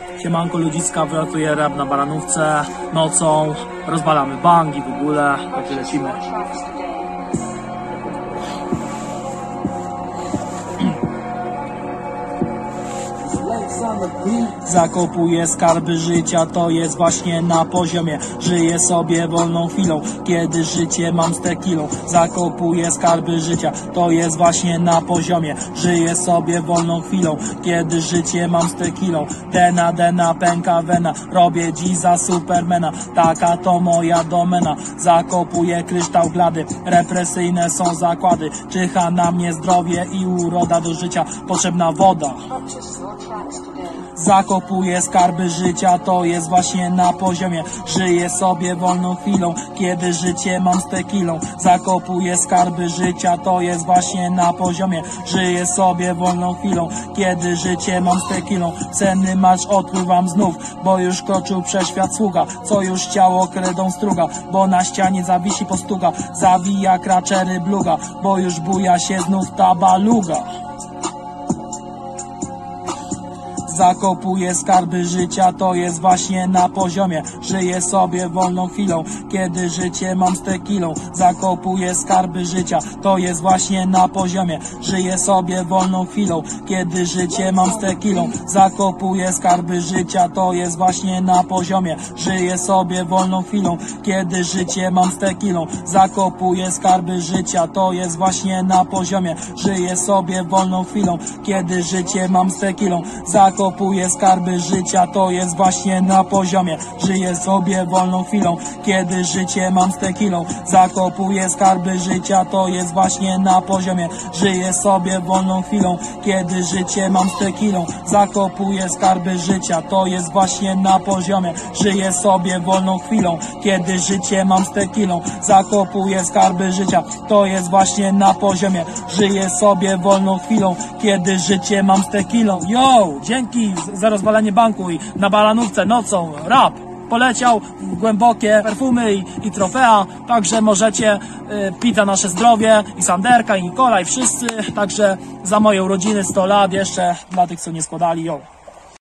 Siemanko ludziska, wylatuje rap na Baranówce nocą, rozwalamy bank i w ogóle, tak lecimy. Zakopuję skarby życia, to jest właśnie na poziomie. Żyję sobie wolną chwilą, kiedy życie mam z tequilą. Zakopuję skarby życia, to jest właśnie na poziomie. Żyję sobie wolną chwilą, kiedy życie mam z tequilą. Dena, pęka wena, robię dziś za supermana. Taka to moja domena. Zakopuję kryształ glady, represyjne są zakłady. Czyha na mnie zdrowie i uroda, do życia potrzebna woda. Zakopuję skarby życia, to jest właśnie na poziomie. Żyję sobie wolną chwilą, kiedy życie mam z tequilą. Zakopuję skarby życia, to jest właśnie na poziomie. Żyję sobie wolną chwilą, kiedy życie mam z tequilą. Cenny marsz odpływam znów, bo już kroczył przez świat sługa, co już ciało kredą struga, bo na ścianie zawisi postuga. Zawija kraczery bluga, bo już buja się znów ta baluga. Zakopuję skarby życia, to jest właśnie na poziomie. Żyję sobie wolną chwilą, kiedy życie mam z tequilą. Zakopuję skarby życia, to jest właśnie na poziomie. Żyję sobie wolną chwilą, kiedy życie mam z tequilą. Zakopuję skarby życia, to jest właśnie na poziomie. Żyję sobie wolną chwilą, kiedy życie mam z tequilą. Zakopuję skarby życia, to jest właśnie na poziomie. Żyję sobie wolną chwilą, kiedy życie mam z tequilą. Zakopuję skarby życia, to jest właśnie na poziomie. Żyję sobie wolną chwilą, kiedy życie mam z tequilą. Zakopuję skarby życia, to jest właśnie na poziomie. Żyję sobie wolną chwilą, kiedy życie mam z tequilą. Zakopuję skarby życia, to jest właśnie na poziomie. Żyję sobie wolną chwilą, kiedy życie mam z tequilą. Zakopuję skarby życia, to jest właśnie na poziomie. Żyję sobie wolną chwilą, kiedy życie mam z tequilą. Yo, dzięki za rozwalenie banku i na Baranówce nocą rap poleciał w głębokie perfumy i trofea, także możecie pić za nasze zdrowie i Sanderka i Nikola i wszyscy, także za moje urodziny 100 lat jeszcze dla tych co nie składali, yo.